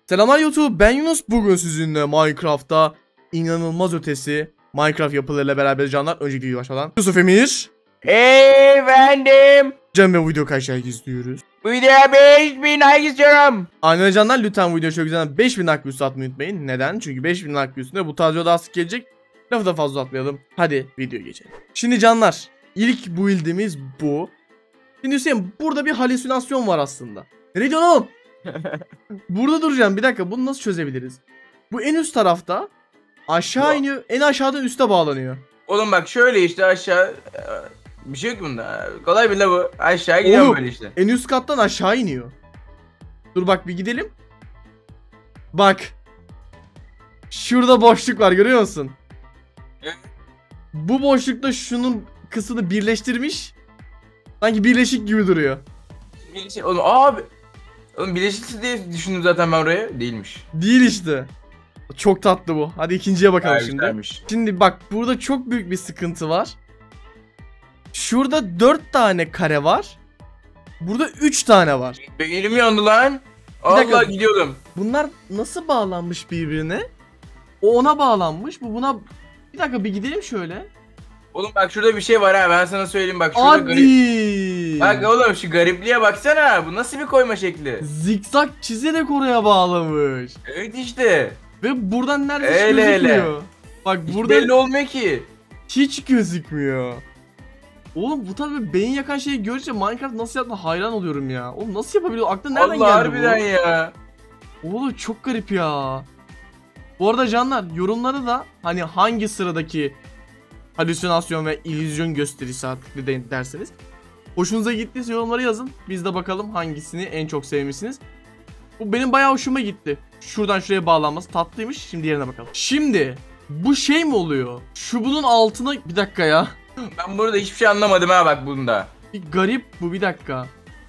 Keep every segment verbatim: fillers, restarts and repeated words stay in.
Selamlar YouTube, ben Yunus. Bugün sizinle Minecraft'ta inanılmaz ötesi Minecraft yapılarıyla beraber canlar. Önceki video başladan Yusuf Emir. Hey efendim. Cem ve video kaç like izliyoruz? Bu videoya beş bin like istiyorum. Aynen canlar, lütfen video çok güzel beş bin like üstü atmayı unutmayın. Neden? Çünkü beş bin like üstünde bu tarz daha sık gelecek. Lafı da fazla uzatmayalım. Hadi video geçelim. Şimdi canlar, ilk build'imiz bu. Şimdi Hüseyin, burada bir halüsinasyon var aslında. Ne diyorsun oğlum? Burada duracağım. Bir dakika, bunu nasıl çözebiliriz? Bu en üst tarafta aşağı Yo. iniyor. En aşağıdan üste bağlanıyor. Oğlum bak şöyle işte aşağı. Bir şey yok bunda. Kolay bile bu. Aşağı gidiyorum Oğlum, böyle işte. en üst kattan aşağı iniyor. Dur bak, bir gidelim. Bak. Şurada boşluk var, görüyor musun? Evet. Bu boşlukta şunun kısmını birleştirmiş. Sanki birleşik gibi duruyor. Bir şey, oğlum abi. Oğlum birleşikti diye düşündüm zaten ben oraya. Değilmiş. Değil işte. Çok tatlı bu. Hadi ikinciye bakalım Hayır, şimdi. güzelmiş. Şimdi bak, burada çok büyük bir sıkıntı var. Şurada dört tane kare var. Burada üç tane var. Elim yandı lan. dakika. Allah gidiyordum. Bunlar nasıl bağlanmış birbirine? O ona bağlanmış. Bu buna... Bir dakika, bir gidelim şöyle. Oğlum bak şurada bir şey var ha, ben sana söyleyeyim bak şurada garip. Hadi. Bak oğlum şu garipliğe baksana, bu nasıl bir koyma şekli? Zikzak çizerek oraya bağlamış. Evet işte. Ve buradan neredeyse Öyle gözükmüyor. Bak Hiç burada belli olmuyor ki. hiç gözükmüyor. Oğlum bu tarz bir beyin yakan şeyi görünce Minecraft nasıl yaptığına hayran oluyorum ya. Oğlum nasıl yapabiliyor? Aklına nereden Allah geldi harbiden bu? ya. Oğlum çok garip ya. Bu arada canlar, yorumları da hani hangi sıradaki halüsinasyon ve illüzyon gösterisi artık ne de- derseniz. Hoşunuza gittiyse yorumlara yazın. Biz de bakalım hangisini en çok sevmişsiniz. Bu benim bayağı hoşuma gitti. Şuradan şuraya bağlanması tatlıymış. Şimdi yerine bakalım. Şimdi bu şey mi oluyor? Şu bunun altına... Bir dakika ya. Ben burada hiçbir şey anlamadım ha bak bunda. Bir garip bu, bir dakika.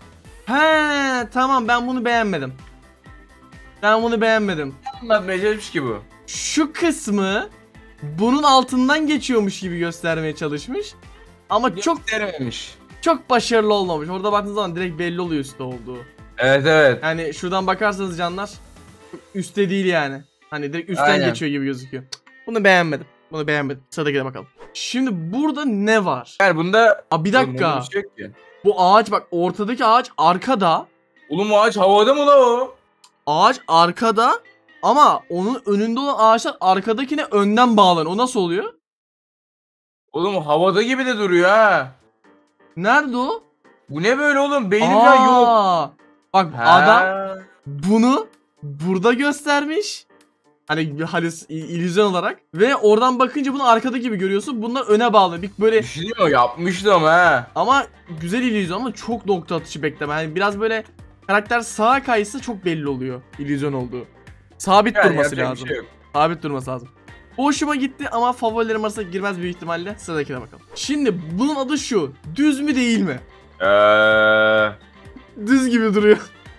He tamam, ben bunu beğenmedim. Ben bunu beğenmedim. Anlatmaya çalışmış ki bu. Şu kısmı bunun altından geçiyormuş gibi göstermeye çalışmış. Ama çok Göstermemiş. çok başarılı olmamış. Orada baktığınız zaman direkt belli oluyor üstte olduğu. Evet evet. Yani şuradan bakarsanız canlar, üstte değil yani. Hani direkt üstten Aynen. geçiyor gibi gözüküyor. Bunu beğenmedim. Bunu beğenmedim. Sıradakine bakalım. Şimdi burada ne var? Yani bunda... Aa, bir Oğlum, dakika. bunda bir şey yok ki. Bu ağaç, bak ortadaki ağaç arkada. Oğlum o ağaç havada mı la o? Ağaç arkada ama onun önünde olan ağaçlar arkadakine önden bağlanıyor. O nasıl oluyor? Oğlum havada gibi de duruyor ha. Nerede o? Bu ne böyle oğlum? Beynim falan yok. Aa, bak Ha. adam bunu burada göstermiş. Hani bir halüs, illüzyon olarak. Ve oradan bakınca bunu arkada gibi görüyorsun. Bunlar öne bağlı. Bir böyle, Düşünüyor mu? Yapmıştı ama ha. ama güzel illüzyon ama çok nokta atışı bekleme. Yani biraz böyle karakter sağa kaysa çok belli oluyor illüzyon olduğu. Sabit Yani durması yapacak bir lazım. şey yok. Sabit durması lazım. Bu hoşuma gitti ama favorilerim arasına girmez büyük ihtimalle. Sıradakine bakalım. Şimdi bunun adı şu. Düz mü değil mi? Eee... Düz gibi duruyor.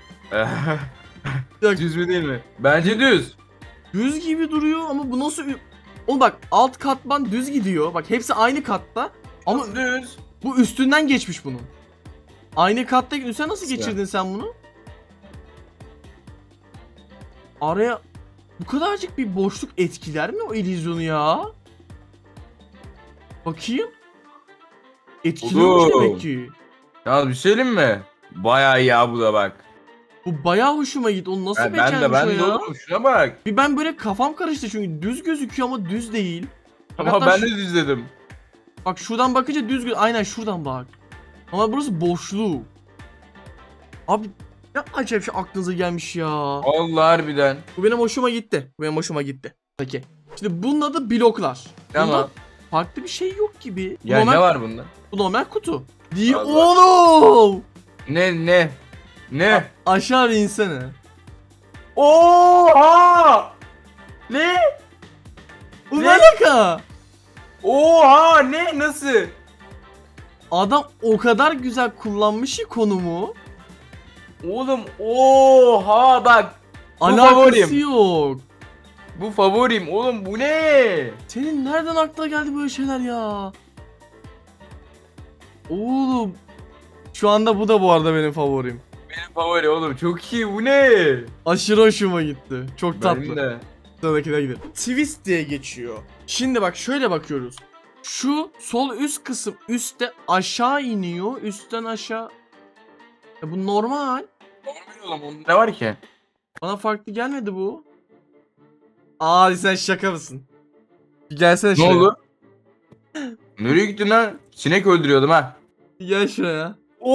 Düz mü değil mi? Bence düz. Düz gibi duruyor ama bu nasıl... Oğlum bak, alt katman düz gidiyor. Bak hepsi aynı katta. Ama Ama düz. bu üstünden geçmiş bunun. Aynı kattaki üstüne nasıl Nasıl geçirdin sen bunu? Araya bu kadarcık bir boşluk etkiler mi o illüzyonu ya? Bakayım. Etkiliyormuş Oğlum. demek ki. Ya bir şey söyleyeyim mi? Bayağı iyi ya bu da bak. Bu bayağı hoşuma gitti. Onu nasıl Ben, ben becermiş de ben o de ya? oğlum şuna bak. Bir ben böyle kafam karıştı çünkü düz gözüküyor ama düz değil. Ama Hatta ben şu- de düz dedim. Bak şuradan bakınca düz gö- aynen şuradan bak. Ama burası boşluğu. Abi ne acayip şey aklınıza gelmiş ya. Allah harbiden. Bu benim hoşuma gitti. Bu benim hoşuma gitti. Peki. Şimdi bunun adı bloklar. Tamam. Bunda farklı bir şey yok gibi. Bu Ya normal, ne var bunda? bu normal kutu. Değil Allah. oğlum. Ne ne? Ne? Aşağı bir insene. Oha! Ne? Bu Ne? ne alaka? Oha ne? Nasıl? Adam o kadar güzel kullanmış ki konumu. Oğlum oha bak. Bu Alakası favorim. yok. Bu favorim. Oğlum bu ne? Senin nereden aklına geldi böyle şeyler ya? Oğlum. Şu anda bu da bu arada benim favorim. benim favori oğlum. Çok iyi, bu ne? Aşırı hoşuma gitti. Çok tatlı. Benim de. Sıradakine gidelim. Twist diye geçiyor. Şimdi bak şöyle bakıyoruz. Şu sol üst kısım üstte aşağı iniyor. Üstten aşağı. Ya bu normal. Normal oğlum, onun ne var ki? Bana farklı gelmedi bu. Aa sen şaka mısın? Bir gelsene Ne şuraya. oldu? Nereye gittin lan? Sinek öldürüyordum ha. Bir gel şuraya.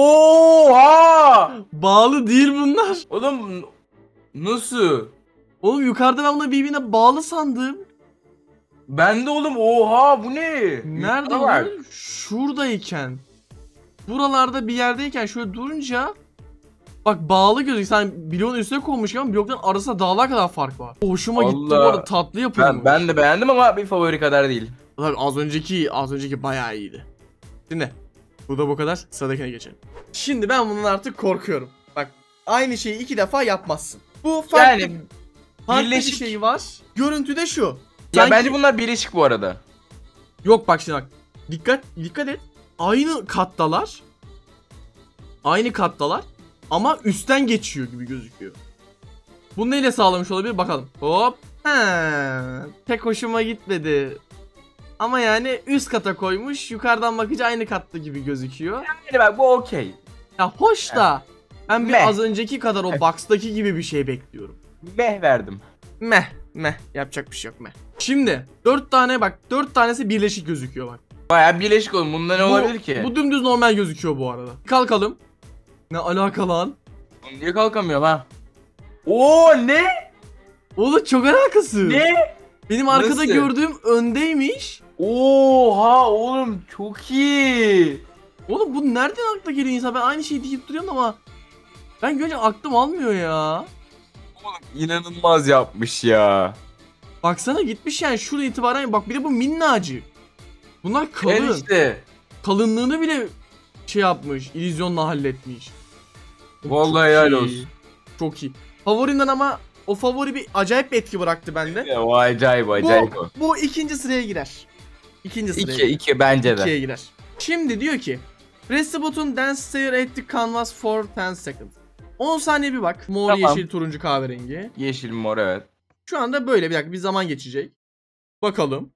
Oha! Bağlı değil bunlar. Oğlum nasıl? Oğlum yukarıda ben bunu birbirine bağlı sandım. Ben de oğlum, oha bu ne? Nerede Yukarı bak. bu? Şuradayken. Buralarda bir yerdeyken şöyle durunca bak bağlı gözüküyor. Sen bloğun üstüne konmuş ama blokların arasında dağlar kadar fark var. Hoşuma gitti bu Allah. arada, tatlı yapılmış. Ben, ben de beğendim ama bir favori kadar değil. Tabii az önceki az önceki bayağı iyiydi. Şimdi bu da bu kadar. Sıradakine geçelim. Şimdi ben bundan artık korkuyorum. Bak aynı şeyi iki defa yapmazsın. Bu farklı, Yani farklı birleşik. bir şey var. Görüntüde şu. Ya Sanki- bence bunlar birleşik bu arada. Yok bak şimdi bak. Dikkat dikkat et. Aynı kattalar. Aynı kattalar. Ama üstten geçiyor gibi gözüküyor. Bunu neyle sağlamış olabilir bakalım. Hop. He. Pek hoşuma gitmedi. Ama yani üst kata koymuş. Yukarıdan bakınca aynı katta gibi gözüküyor. Yani bak bu okey. Ya hoş da. Ben bir Meh. az önceki kadar o box'taki gibi bir şey bekliyorum. Meh verdim. Meh. Meh. Yapacak bir şey yok meh. Şimdi dört tane bak. dört tanesi birleşik gözüküyor bak. Baya birleşik oğlum, bunda ne Bu- olabilir ki? Bu dümdüz normal gözüküyor bu arada. Kalkalım. Ne alaka lan? Oğlum niye kalkamıyorum ha? Oo ne? Oğlum çok alakası. Ne? Benim arkada Nasıl? gördüğüm öndeymiş. Oha oğlum çok iyi. Oğlum bu nereden akla geliyor insan? Ben aynı şeyi deyip duruyorum ama ben görünce aklım almıyor ya. Oğlum inanılmaz yapmış ya. Baksana gitmiş yani şuraya itibaren bak, bir de bu minnacık. Bunlar kalın. En işte. Kalınlığını bile şey yapmış, illüzyonla halletmiş. Vallahi Çok helal iyi. olsun. Çok iyi. Favorinden ama o favori bir acayip bir etki bıraktı bende. Ya, o acayip acayip o. Bu, bu ikinci sıraya girer. İkinci sıraya İki, iki bence de. ikiye girer. Şimdi diyor ki press the button then stare at the canvas for ten seconds. on saniye bir bak. Mor, Tamam. yeşil, turuncu, kahverengi. Yeşil mor evet. Şu anda böyle bir dakika bir zaman geçecek. Bakalım.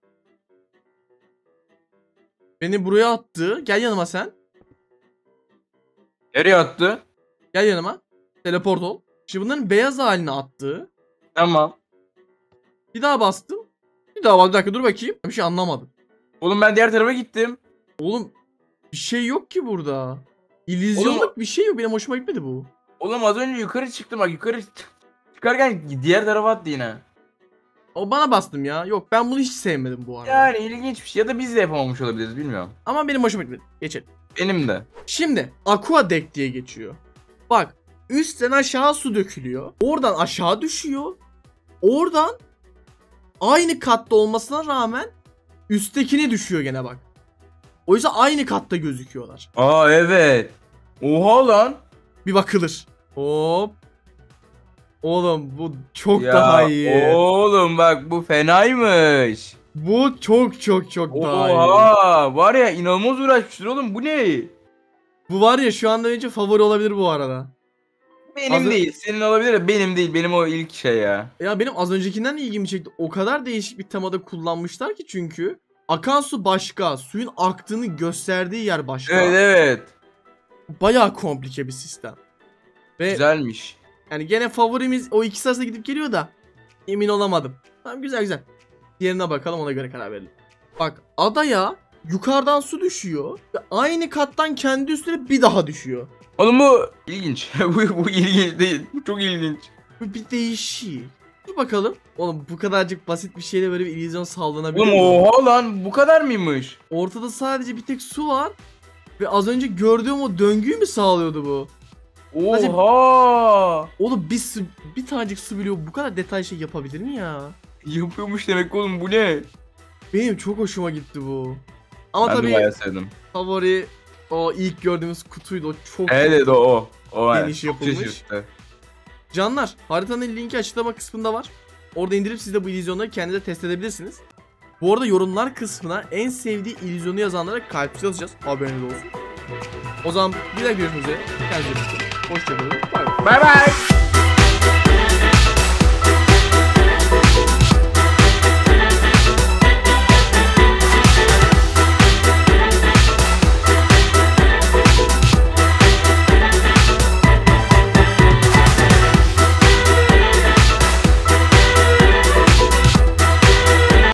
Beni buraya attı. Gel yanıma sen. Nereye attı? Gel yanıma. Teleport ol. Şimdi bunların beyaz haline attı. Tamam. Bir daha bastım. Bir daha bak, bir dakika dur bakayım. Bir şey anlamadım. Oğlum ben diğer tarafa gittim. Oğlum bir şey yok ki burada. İllüzyonluk Oğlum- bir şey yok. Benim hoşuma gitmedi bu. Oğlum az önce yukarı çıktım bak, yukarı çıkarken diğer tarafa attı yine. O bana bastım ya. Yok ben bunu hiç sevmedim bu arada. Yani ilginç bir şey, ya da biz de yapamamış olabiliriz bilmiyorum. Ama benim hoşuma gitmedi. Geçelim. Benim de. Şimdi Aqua Deck diye geçiyor. Bak üstten aşağı su dökülüyor. Oradan aşağı düşüyor. Oradan aynı katta olmasına rağmen üsttekine düşüyor gene bak. O yüzden aynı katta gözüküyorlar. Aa evet. Oha lan. Bir bakılır. Hop. Oğlum bu çok Ya, daha iyi. oğlum bak bu fenaymış. Bu çok çok çok daha iyi. Oha var ya, inanılmaz uğraşmışlar oğlum, bu ne? Bu var ya şu anda önce favori olabilir bu arada. Benim Az- değil, senin olabilir de benim değil, benim o ilk şey ya. Ya benim az öncekinden de ilgimi çekti. O kadar değişik bir temada kullanmışlar ki çünkü. Akan su başka, suyun aktığını gösterdiği yer başka. Evet evet. Bayağı komplike bir sistem. Ve Güzelmiş. yani gene favorimiz o ikisi arasında gidip geliyor da emin olamadım. Tamam güzel güzel. Diğerine bakalım, ona göre karar verelim. Bak adaya yukarıdan su düşüyor ve aynı kattan kendi üstüne bir daha düşüyor. Oğlum bu ilginç. bu, bu ilginç değil. Bu çok ilginç. Bu bir değişik. Dur bakalım. Oğlum bu kadarcık basit bir şeyle böyle bir illüzyon sağlanabilir Oğlum mi? oha lan, bu kadar mıymış? Ortada sadece bir tek su var. Ve az önce gördüğüm o döngüyü mü sağlıyordu bu? Oha! Oğlum bir, su, bir tanecik su biliyor bu kadar detay şey yapabilir mi ya? Yapıyormuş demek oğlum, bu ne? Benim çok hoşuma gitti bu. Ama Ben de tabii bayağı sevdim. favori o ilk gördüğümüz kutuydu, o çok Evet o o. O geniş çok yapılmış. şaşırttı. Canlar, haritanın linki açıklama kısmında var. Orada indirip siz de bu illüzyonları kendinize test edebilirsiniz. Bu arada yorumlar kısmına en sevdiği illüzyonu yazanlara kalp yazacağız. Haberiniz olsun. O zaman bir daha görüşmek üzere. Kendinize iyi bakın. Hoşçakalın. Bay bay. Bay bay.